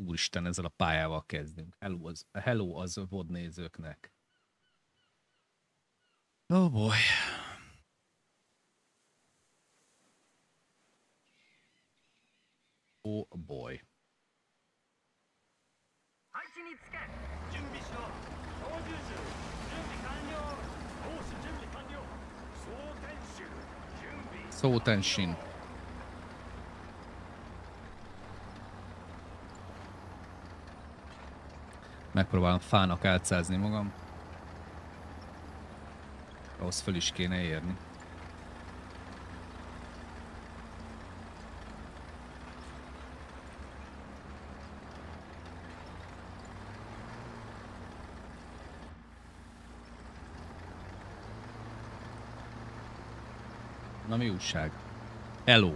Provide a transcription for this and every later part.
Úristen, ezzel a pályával kezdünk. Hello az VOD nézőknek. Oh boy. Oh boy. Szó Tenshin. Megpróbálom fának álcázni magam. Ahhoz föl is kéne érni. Na mi újság? Hello!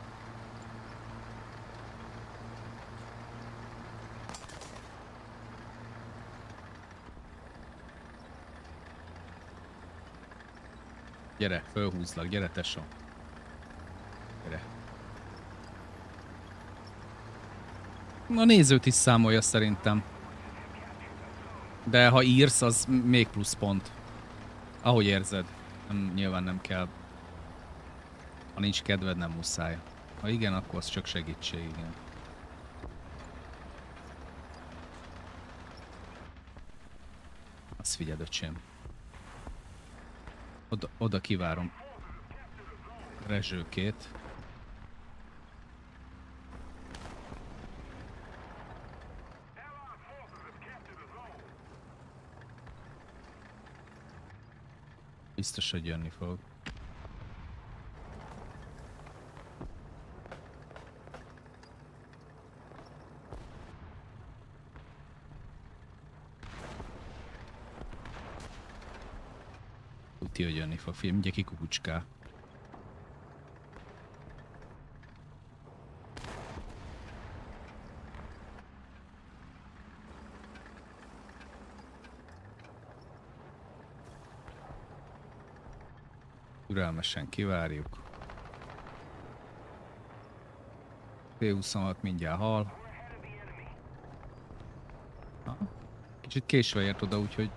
Gyere, fölhúzlak, gyere tesó. Gyere. A nézőt is számolja szerintem. De ha írsz, az még plusz pont. Ahogy érzed. Nyilván nem kell. Ha nincs kedved, nem muszáj. Ha igen, akkor az csak segítség, igen. Azt figyeld, öcsém. Oda kivárom. Rezsőkét. Biztos, hogy jönni fog. Tudja, hogy jönni fog. Figyelj, mindjárt kikukucskál. Türelmesen kivárjuk. P26 mindjárt hal. Kicsit késve ért oda, úgyhogy...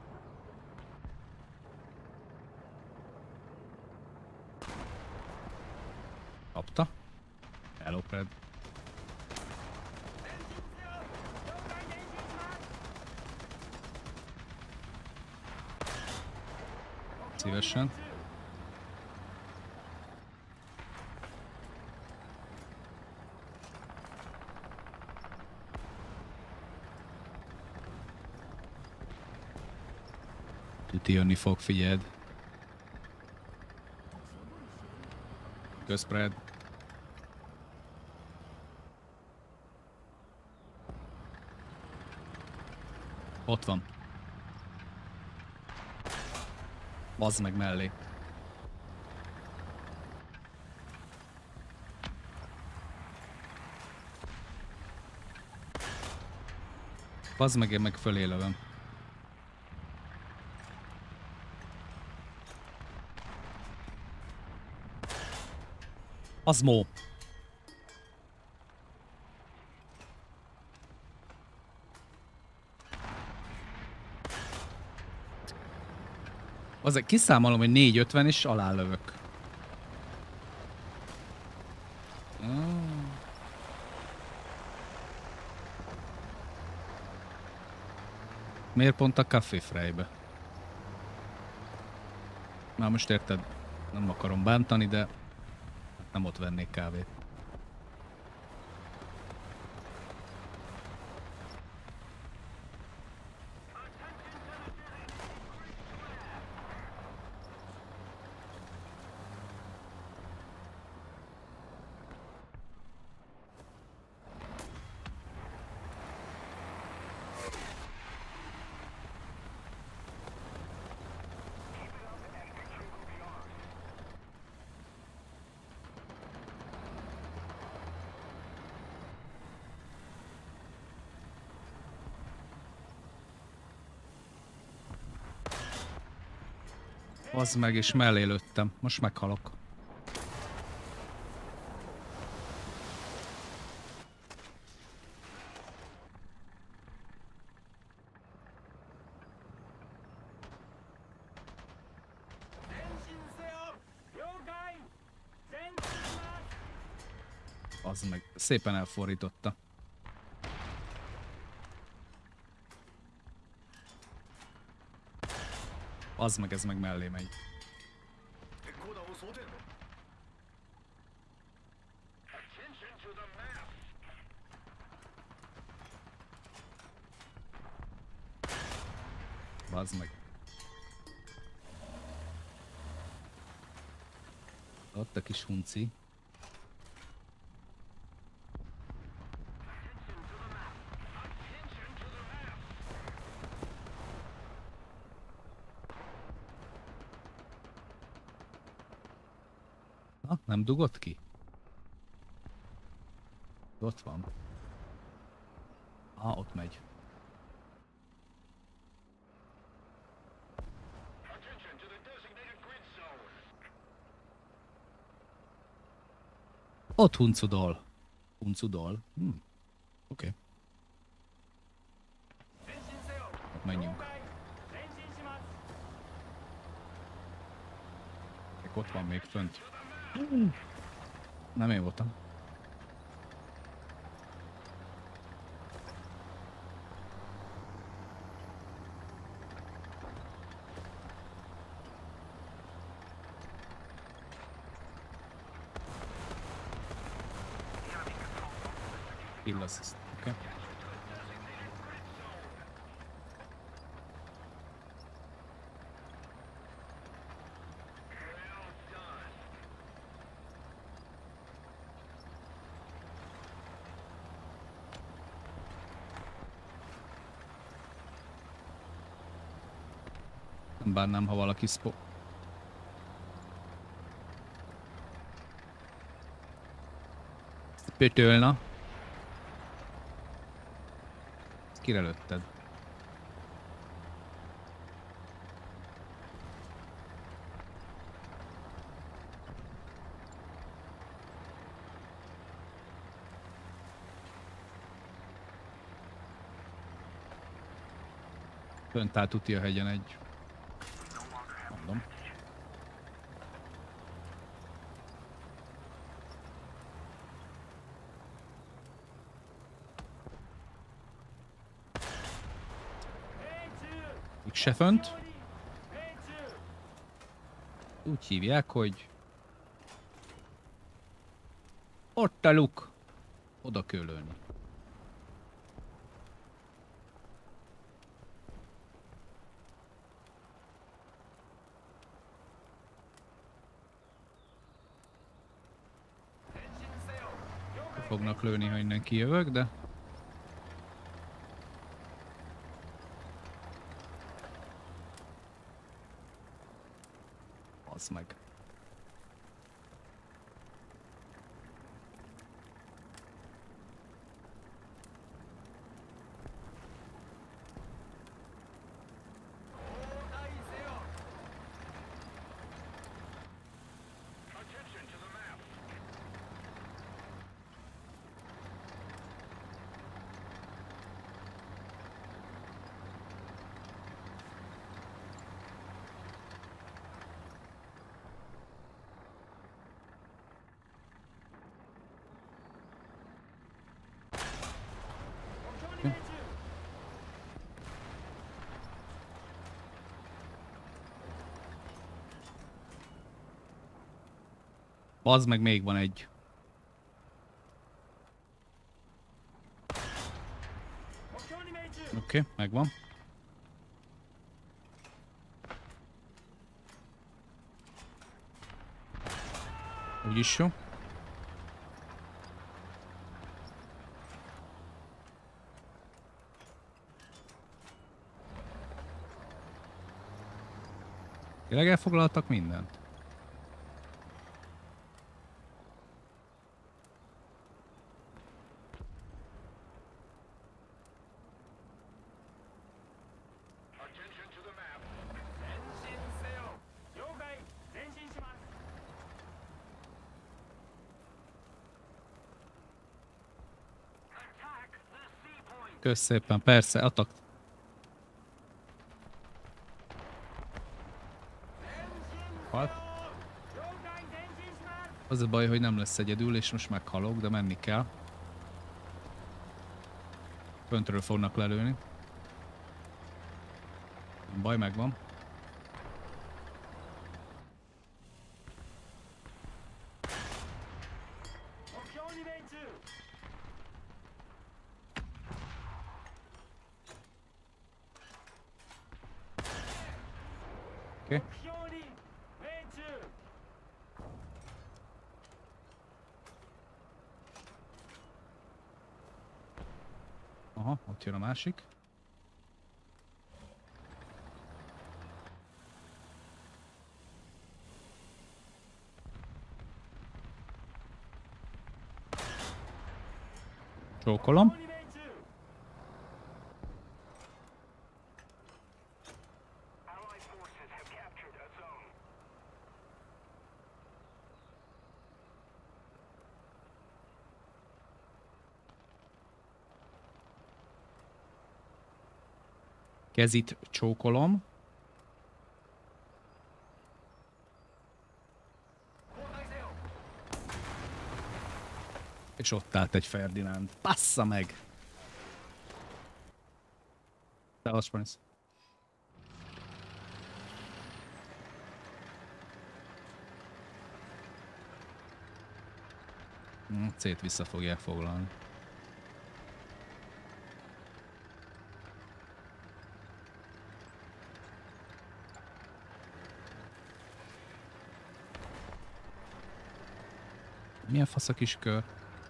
Kapta. Hello, Fred. Szívesen. Tuti jönni fog, figyeld. Közpred. Ott van. Bazd meg mellé. Bazd meg, én meg fölé lövöm. Az mó. Azért kiszámolom, hogy 450 és alá lövök. Miért pont a Café Freybe? Már most érted, nem akarom bántani, de nem ott vennék kávét. Az meg, és mellé lőttem. Most meghalok. Az meg szépen elfordította. Az meg, ez meg mellé megy. Bazd meg. Ott a kis hunci. Na, nem dugott ki? Ott van. Ott megy. Ott huncudol. Huncudol. Oké. Ott menjünk. Ott van még fönt. Nem én voltam. Kill assist. Okay. Nem bánnám, ha valaki pötölna. Kire lőtted? Fönt állt uti a hegyen egy... Mondom. Itt se fönt. Úgy hívják, hogy... Ott a luk. Oda kell lőni. Fognak lőni, ha innen kijövök, de... Az meg. Az meg még van egy. Oké, megvan. Úgyis jó. Tényleg elfoglaltak mindent? Kösz szépen, persze, atak. Halt? Az a baj, hogy nem lesz egyedül, és most meghalok, de menni kell. Föntről fognak lelőni. Baj megvan. Oké. Aha, ott jön a másik. Csókolom. Kezit csókolom. És ott állt egy Ferdinánd. Passza meg! Te az Prince. C-t vissza fogják foglalni. Milyen fasz a kis kör?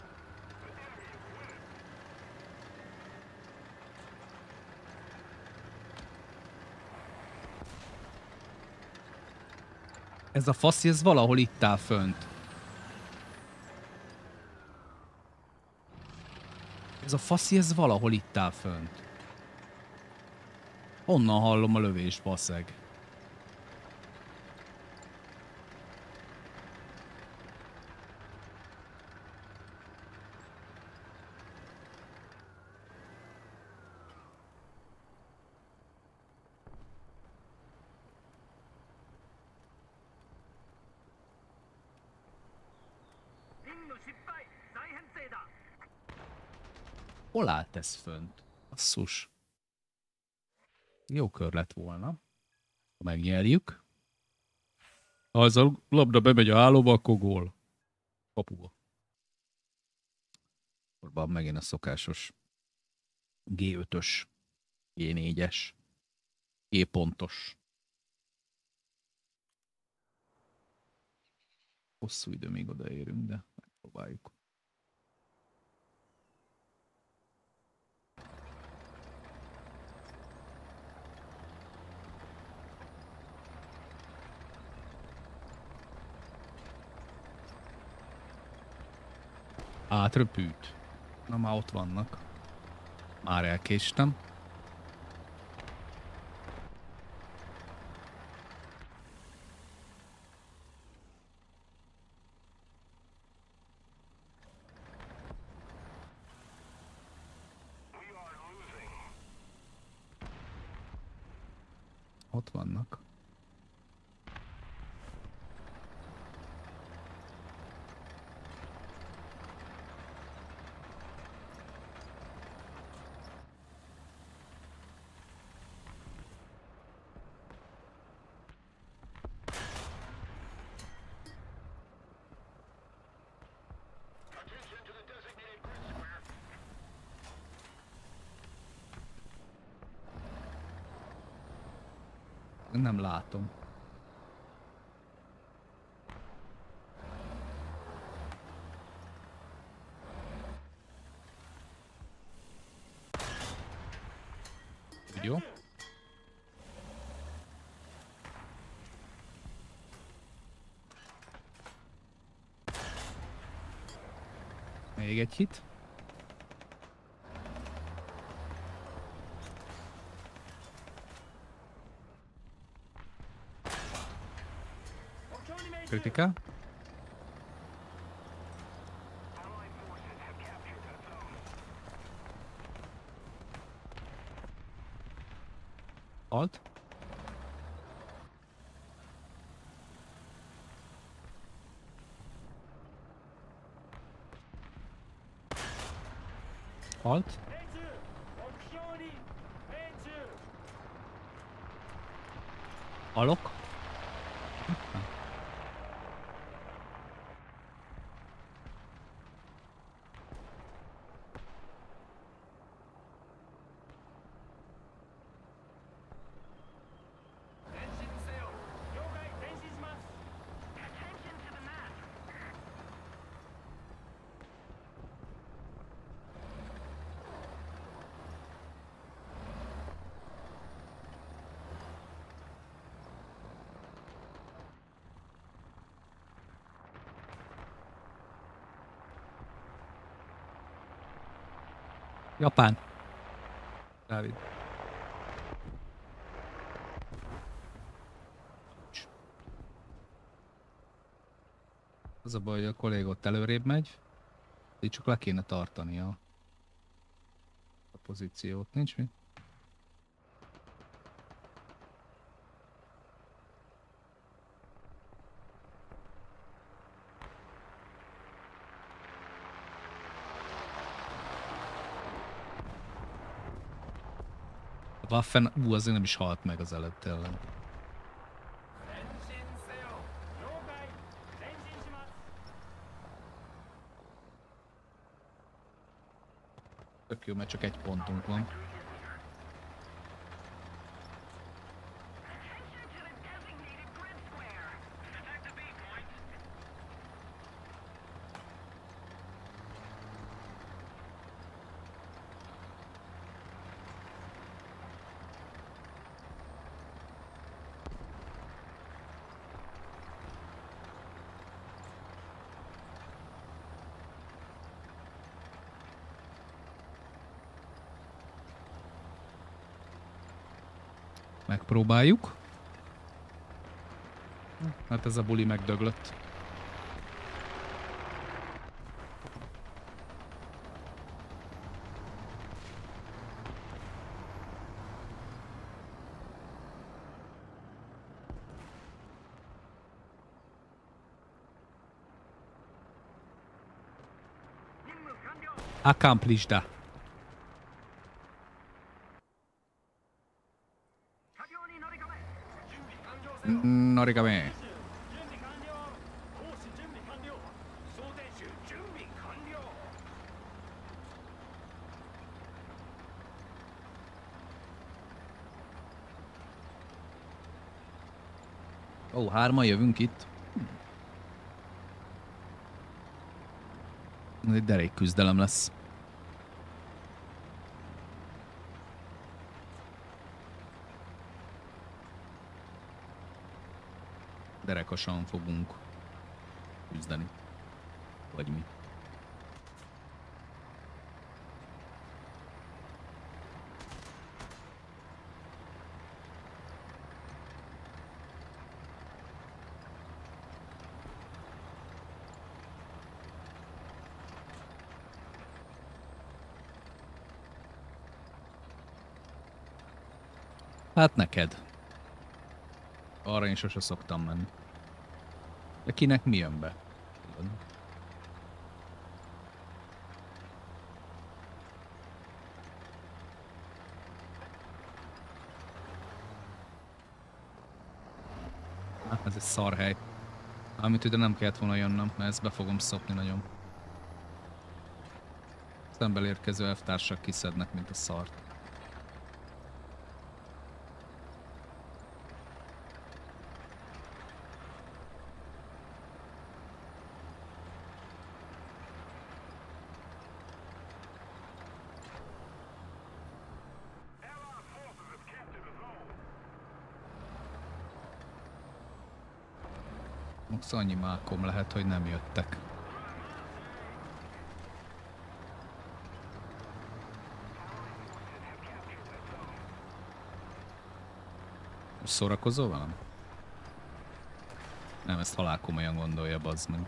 Ez a faszi, ez valahol itt áll fönt. Ez a faszi, ez valahol itt áll fönt. Honnan hallom a lövést, baszeg? Hol állt ez fönt? Basszus. Jó kör lett volna. Ha megnyerjük. Ha ez a labda bemegy a hálóba, akkor gól. Kapuba. Akkor megint a szokásos G5-ös, G4-es, G-pontos. Hosszú idő még odaérünk, de megpróbáljuk. Átröpült. Na már ott vannak. Már elkéstem. Ott vannak. Nem látom. Jó. Még egy hit. Kritika. Alt. Halt. Halok. Japán. Dávid. Az a baj, hogy a kolléga ott előrébb megy, így csak le kéne tartani a pozíciót. Nincs mi? A Waffen, azért nem is halt meg az előtt ellen. Tök jó, mert csak egy pontunk van. Megpróbáljuk. Hát ez a buli megdöglött. Accomplished. Norigame. Ó, hárman jövünk itt. Ez egy derék küzdelem lesz. Derekasan fogunk küzdeni. Vagy mi. Hát neked. Arra én sose szoktam menni. De kinek mi jön be? Ez egy szarhely. Amit ide nem kellett volna jönnöm, mert ezt be fogom szopni nagyon. Szemben érkező elvtársak kiszednek, mint a szart. Most annyi mákom lehet, hogy nem jöttek. Most szórakozol velem? Nem, ezt halálkomolyan gondolja, bazd meg.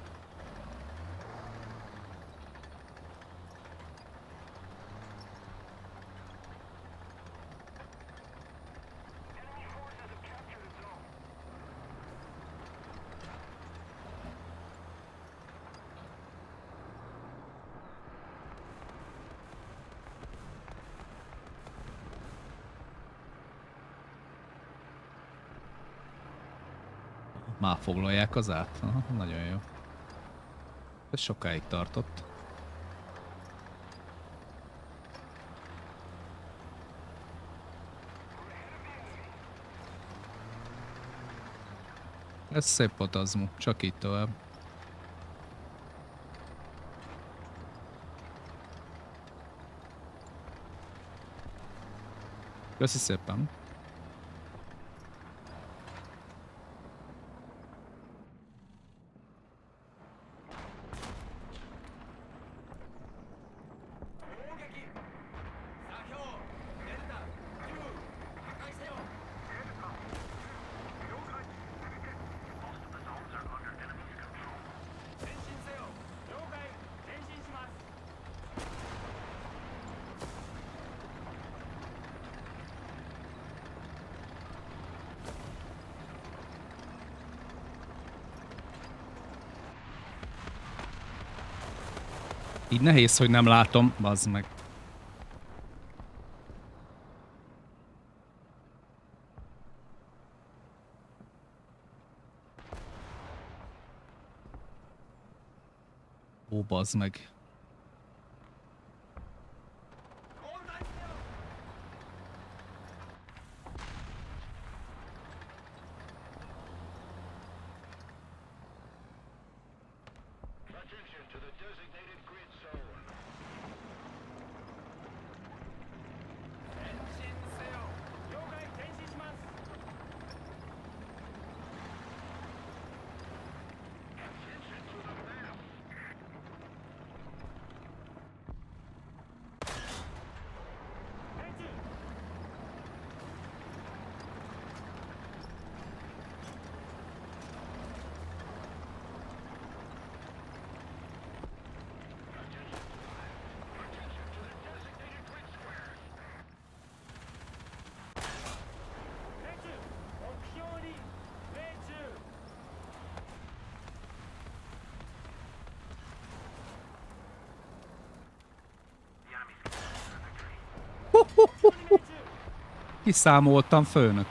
Már foglalják az át? Aha, nagyon jó. Ez sokáig tartott. Ez szép potazmú, csak így tovább. Köszi szépen. Így nehéz, hogy nem látom, bazd meg. Ó, bazd meg. Kiszámoltam, főnök.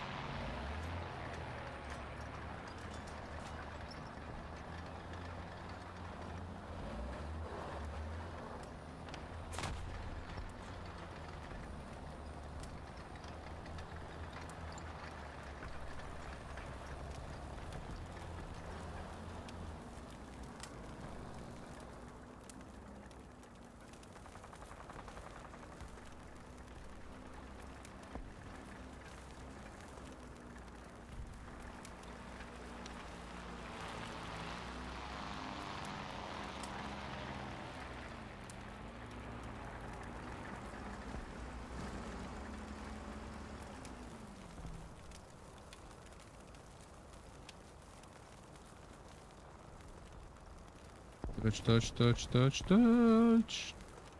Touch.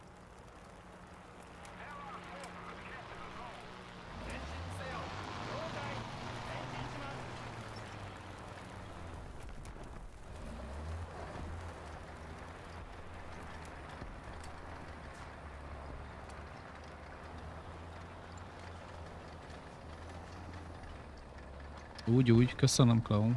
Úgy, köszönöm, Clown.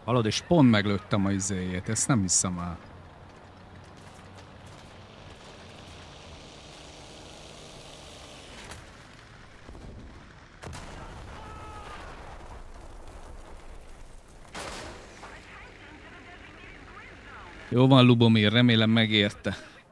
Hallod, és pont meglőttem a izéjét, ezt nem hiszem el. Jó van, Lubomir, remélem megérte.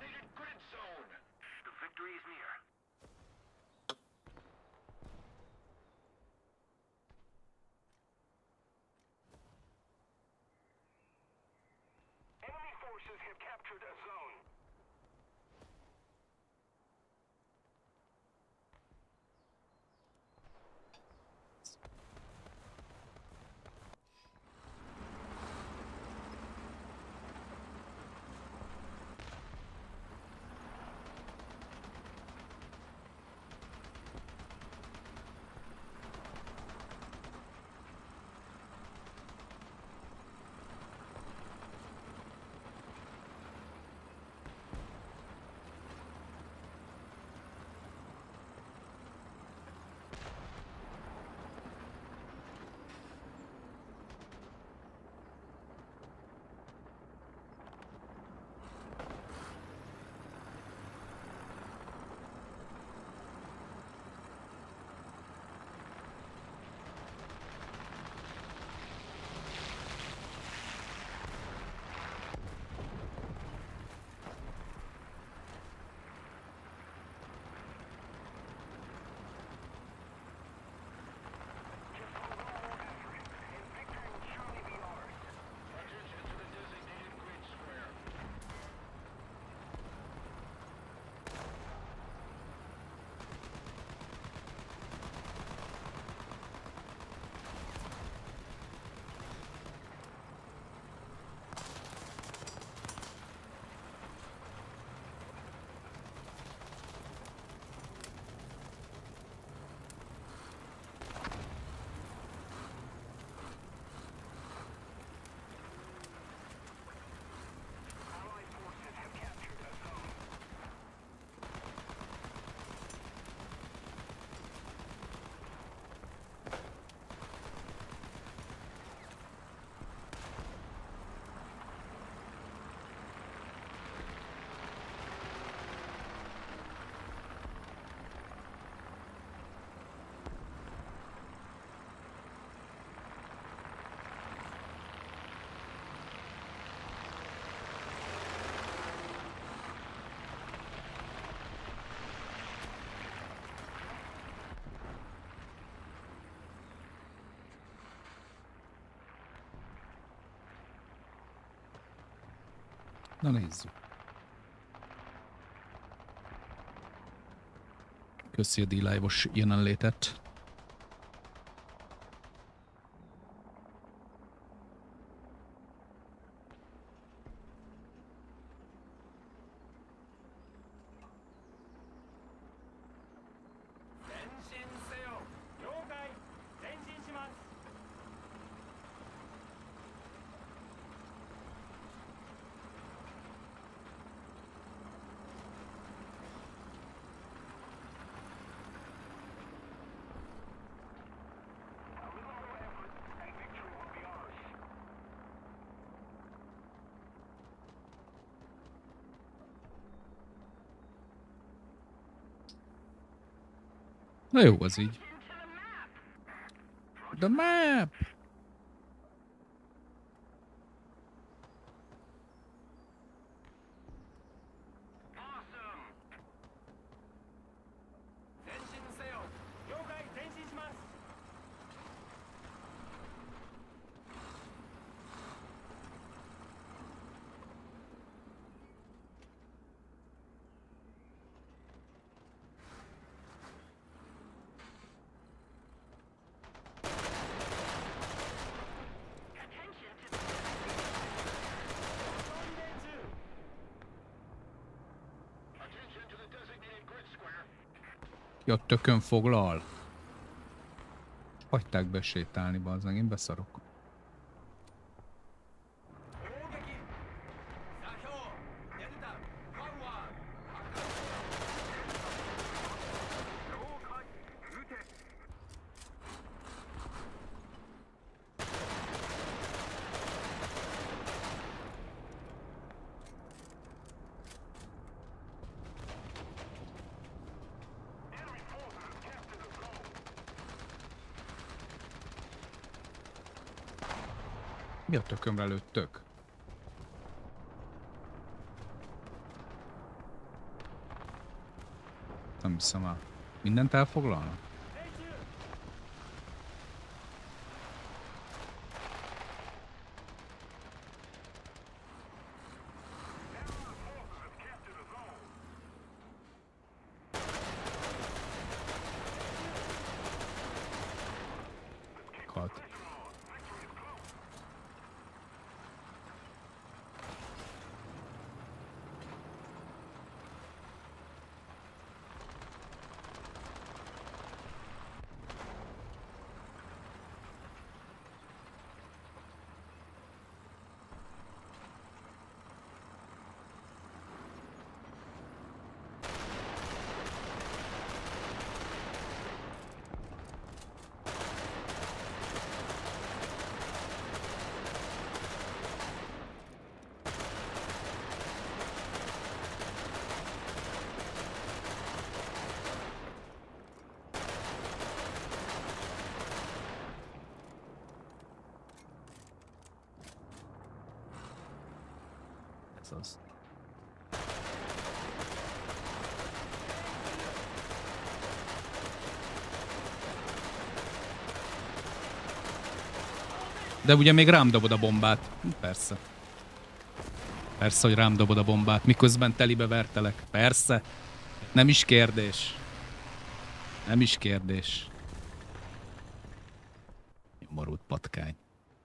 Na nézzük. Köszi a D-Live-os jelenlétet. Na jó, az így. The map! Ki a tökön foglal? Hagyták besétálni, bazdmeg, én beszarok. Mi a tökömre lőttök? Nem hiszem el. Mindent elfoglalnak? Halt. Ez az. De ugye még rám dobod a bombát. Persze. Persze, hogy rám dobod a bombát, miközben telibe vertelek. Persze. Nem is kérdés. Nem is kérdés. Nyomorult patkány.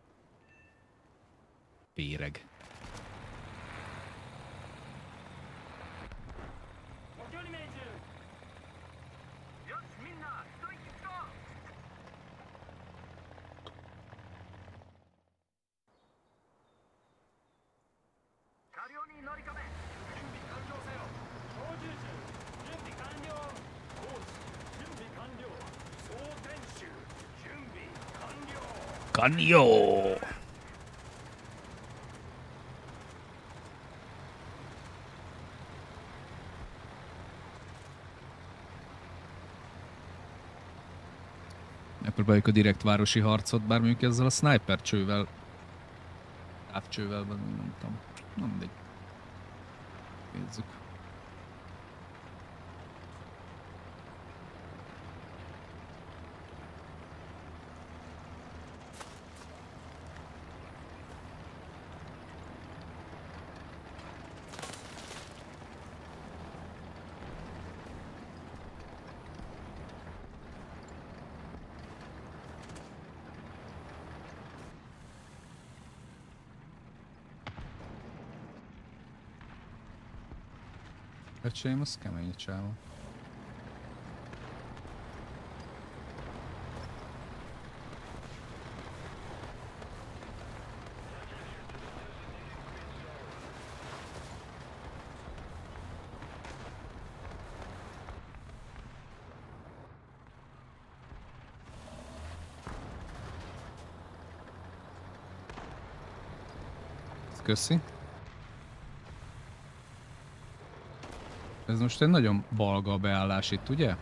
Péreg. Kanyo! Megpróbáljuk a direkt városi harcot, bár mondjuk ezzel a sniper csővel, távcsővel, nem tudom, nem mindegy. Nézzük. Öcsém, az kemény csávó. Köszi. Ez most egy nagyon balga beállás itt, ugye?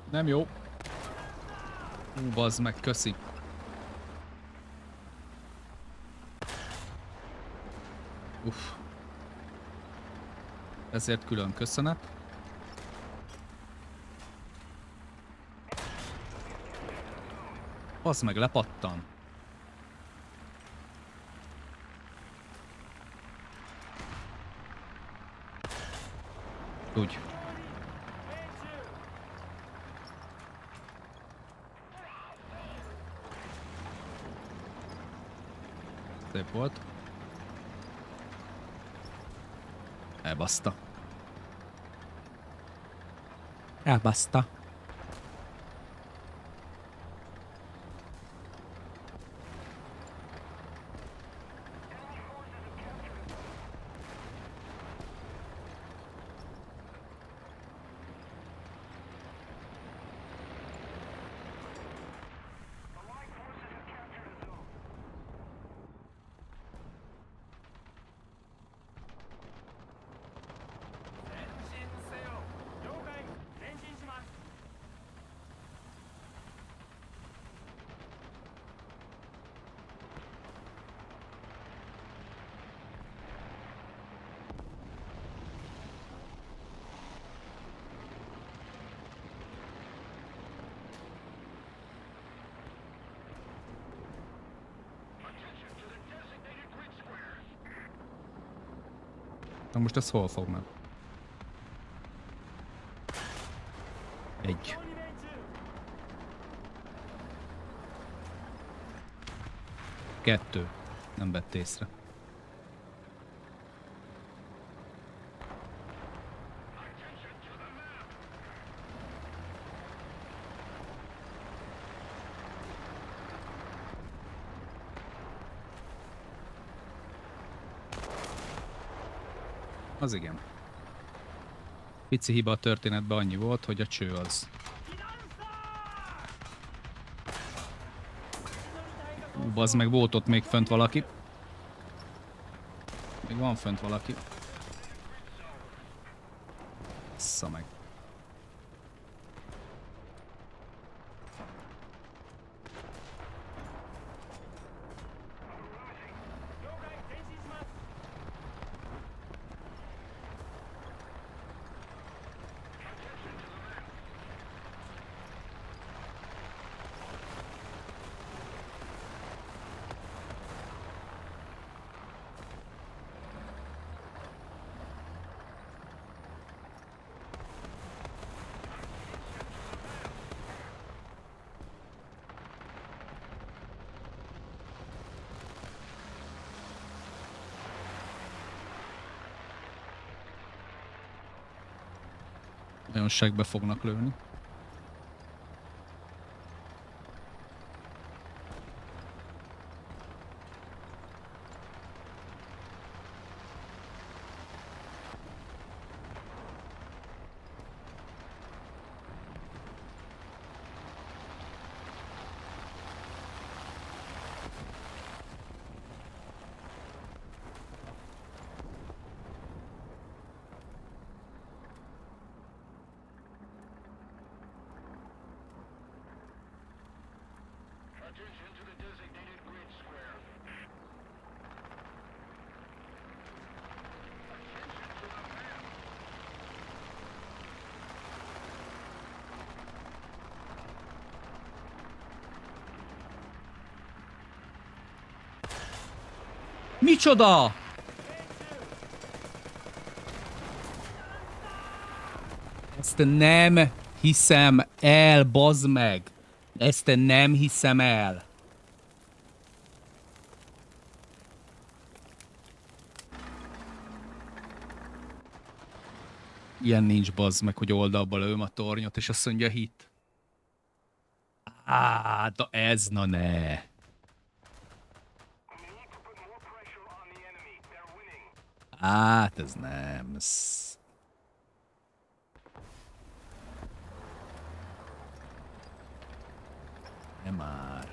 Nem jó. Bazd meg, köszi. Uff. Ezért külön köszönet. Bazd meg, lepattan. Úgy. Szép volt. Elbaszta. Elbaszta. Na most ez hol fognak? Egy. Kettő. Nem vett észre. Az igen. Pici hiba a történetben annyi volt, hogy a cső az. Bazd meg, volt ott még fönt valaki. Még van fönt valaki. Vissza meg. Nagyon segbe fognak lőni. Micsoda? Ezt nem hiszem el, bazd meg. Ezt nem hiszem el. Ilyen nincs, bazd meg, hogy oldalba lőm a tornyot, és azt mondja hit. Á, de ez na ne. Hát ez nem. Nem már.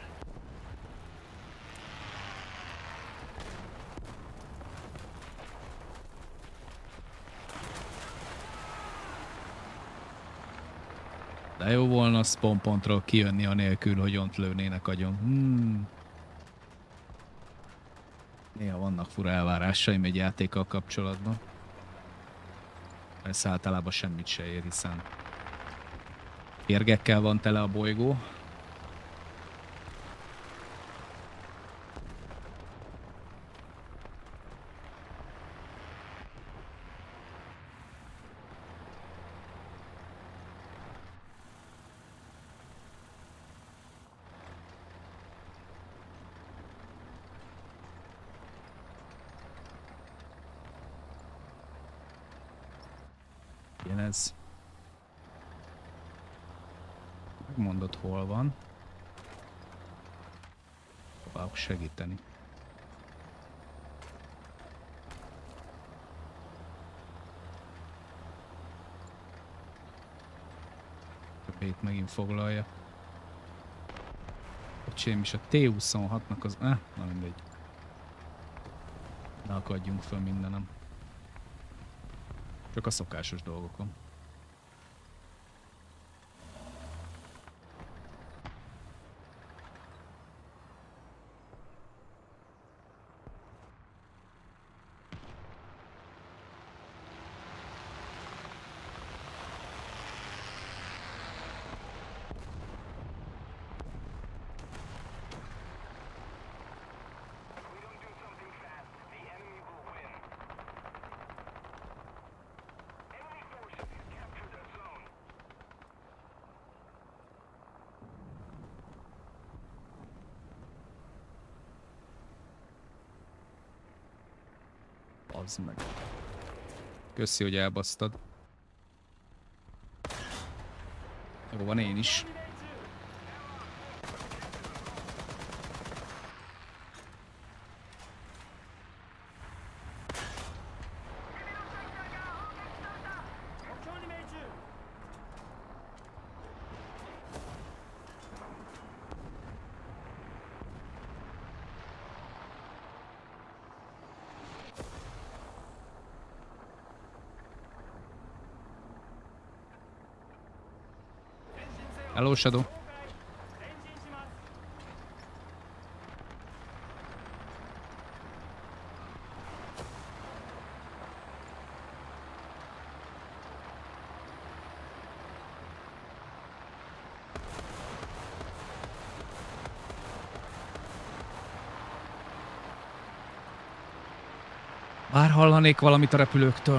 De jó volna a spawn pontról kijönni anélkül, hogy ont lőnének agyon. Néha vannak fura elvárásaim egy játékkal kapcsolatban. Ez általában semmit se ér, hiszen érgekkel van tele a bolygó. Igen, ez. Megmondod, hol van. Próbálok segíteni. A B-t megint foglalja. Öcsém is a T-26-nak az... na mindegy. Ne akadjunk föl mindenem. Csak a szokásos dolgokon. Az meg. Köszi, hogy elbasztad. Jó van, én is. Hello, Shadow. Bár hallanék valamit a repülőktől.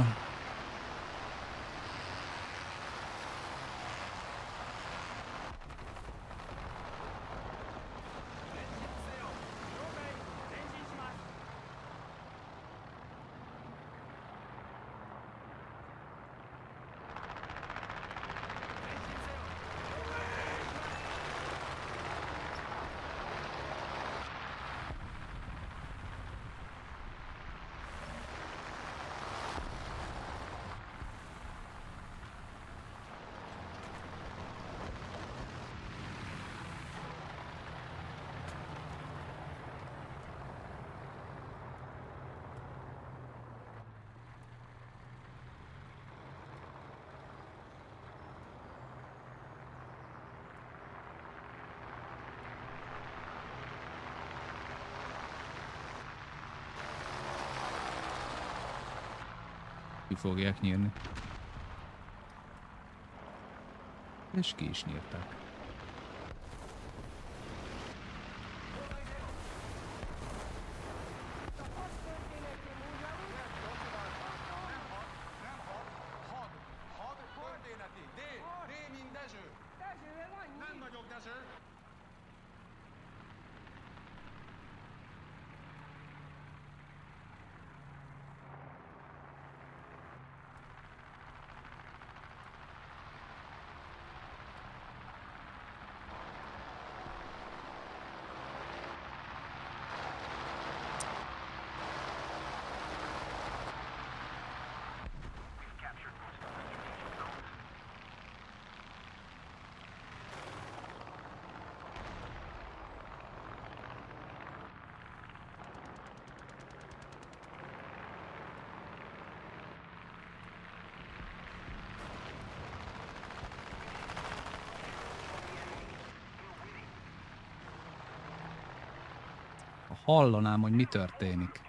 Ki fogják nyírni. És ki is nyírták. Ha hallanám, hogy mi történik.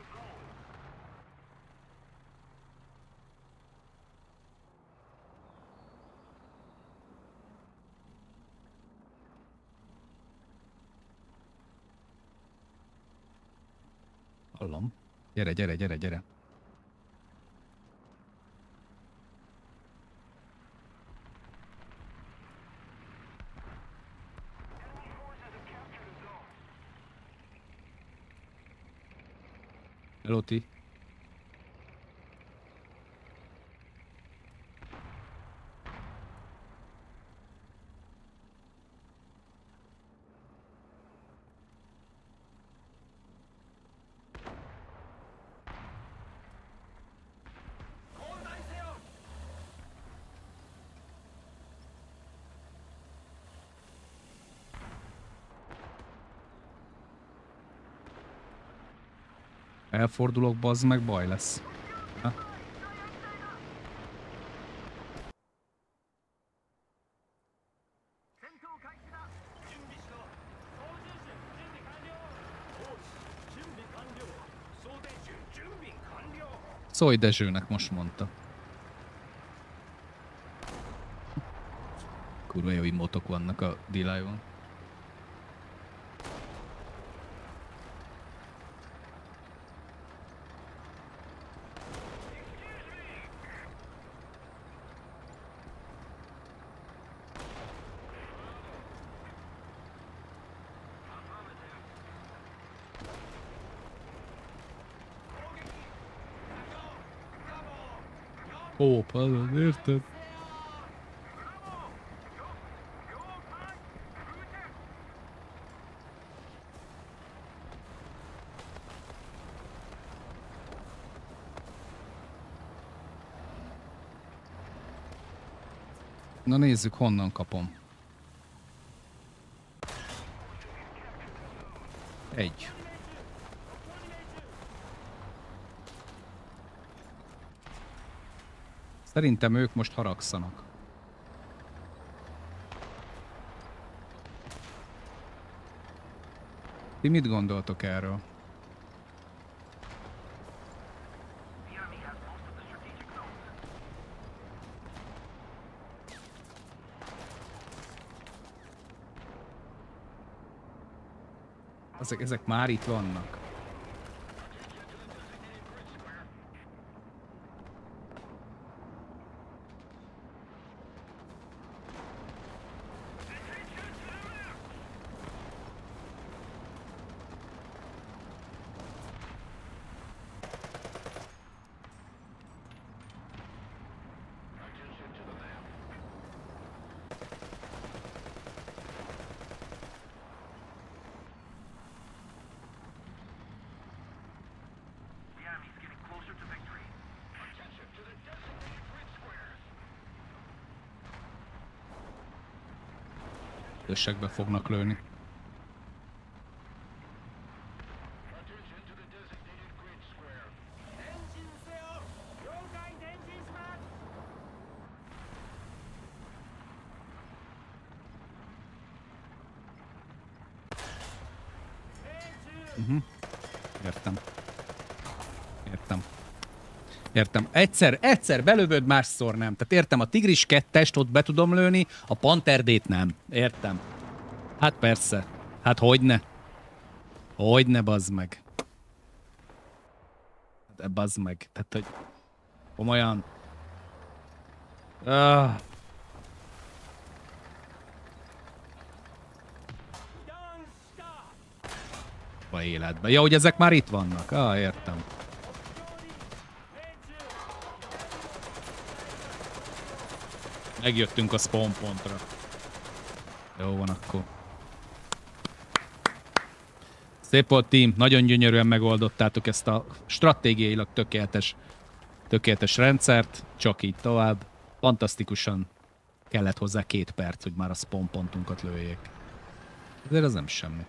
Hallom. Gyere, gyere, gyere, gyere. Loti. Elfordulok, bazd meg, baj lesz. Ha? Szólj Dezsőnek, most mondta. Kurva jó imótok vannak a D-Live-on. Ó, pardon, érted? Na nézzük, honnan kapom. Egy. Szerintem ők most haragszanak. Ti mit gondoltok erről? Ezek már itt vannak. Össekbe fognak lőni. Értem. Értem. Egyszer belövöd, másszor nem. Tehát értem, a Tigris 2-est ott be tudom lőni, a Panther-D-t nem. Értem. Hát persze. Hát hogyne. Hogyne, bazd meg. Hát bazd meg. Tehát, hogy komolyan. A életben. Ja, hogy ezek már itt vannak. Értem. Megjöttünk a spawn pontra. Jó van akkor. Szép volt, team. Nagyon gyönyörűen megoldottátok ezt a stratégiailag tökéletes rendszert. Csak így tovább. Fantasztikusan kellett hozzá 2 perc, hogy már a spawn pontunkat lőjék. Ezért az nem semmi.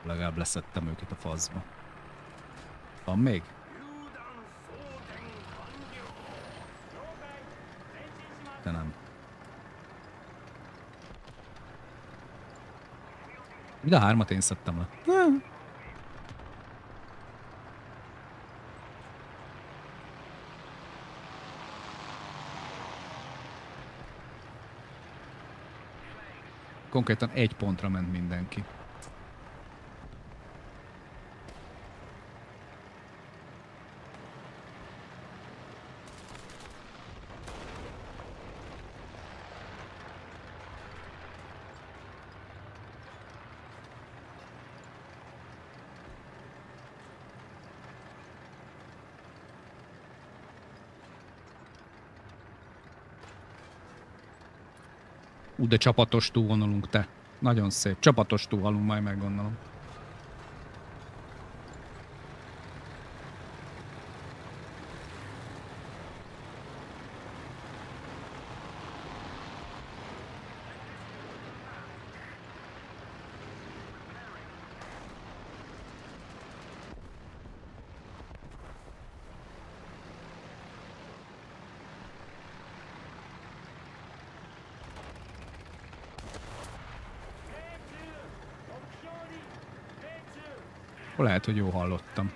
Legalább leszettem őket a faszba. Van még? De nem. Mind a hármat én szedtem le. Konkrétan egy pontra ment mindenki. De csapatos túlvonulunk, te. Nagyon szép. Csapatos túlhalunk, majd meggondolom. Lehet, hogy jól hallottam.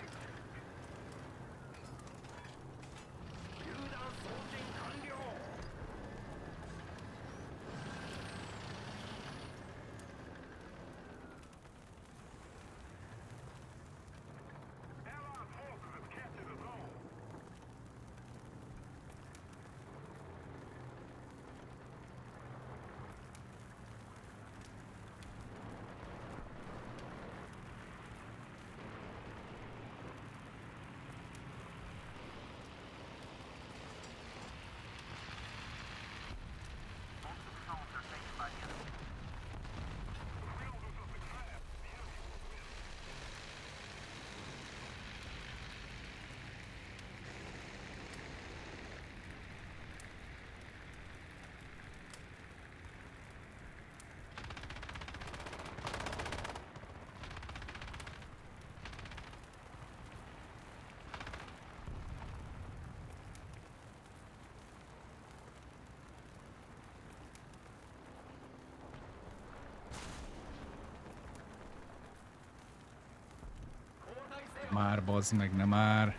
Már bazd meg, nem már.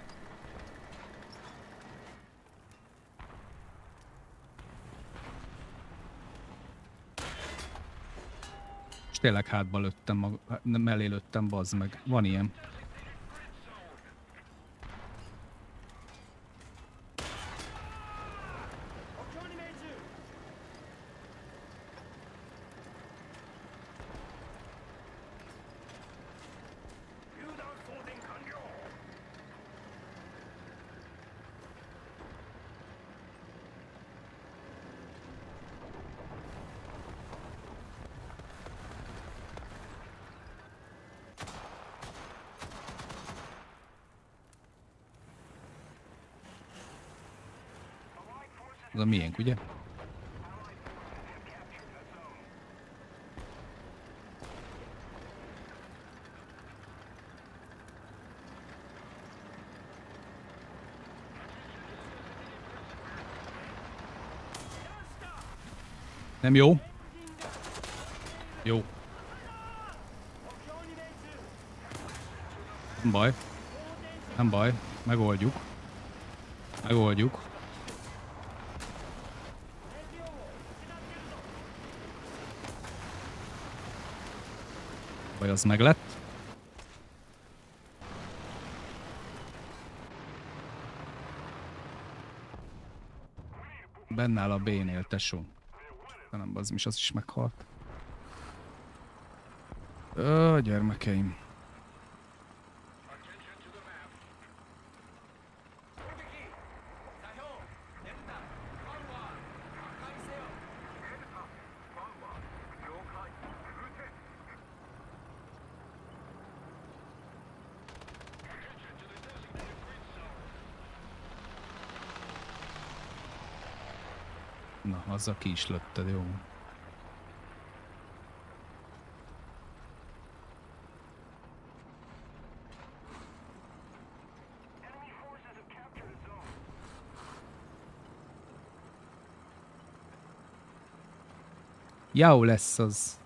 És tényleg hátba lőttem, mellé lőttem, bazd meg. Van ilyen. Az a miénk, ugye? Nem jó? Jó. Nem baj. Nem baj. Megoldjuk. Megoldjuk. Baj, az meg lett. Benne áll a B-nél, tesó. De nem, az is meghalt. Gyermekeim. Na, azzal ki is lőtted, jó. Jó lesz az.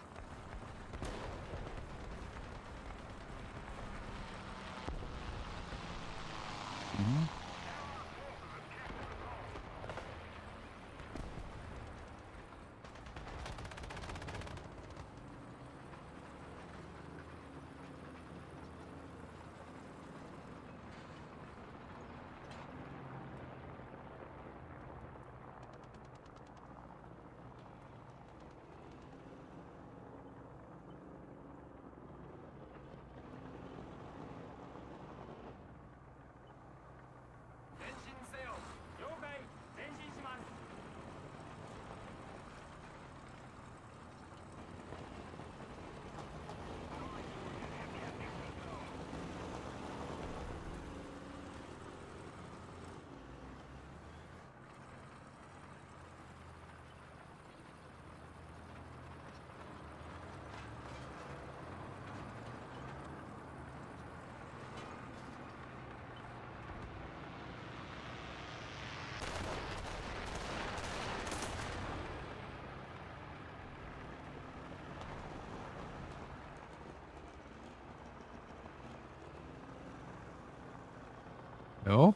Jó.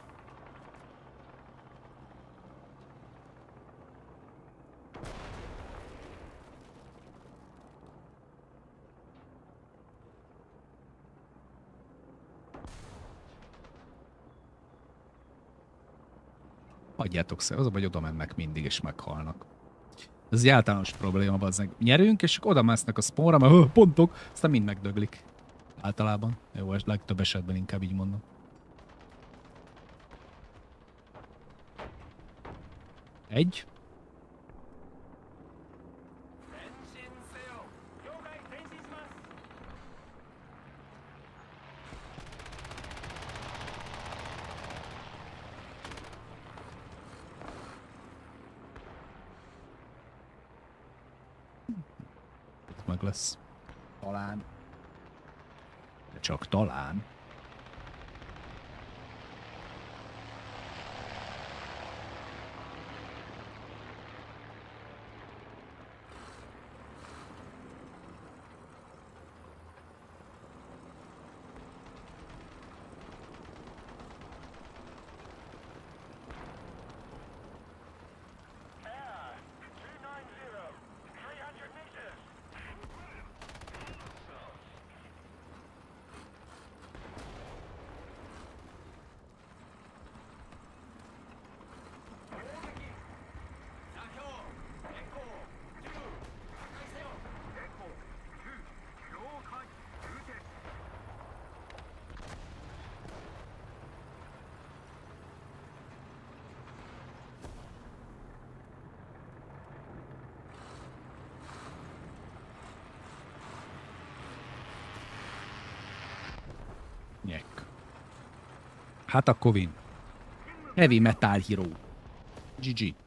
Hagyjátok szépen, az a baj, oda mennek mindig, és meghalnak. Ez egy általános probléma, bazzeg. Nyerünk, és oda másznak a spawnra, mert pontok, aztán mind megdöglik. Általában. Jó, legtöbb esetben inkább így mondom. Egy. Meg lesz. Talán. De csak talán. Nyek. Hát akkor win. Heavy Metal Hero. GG.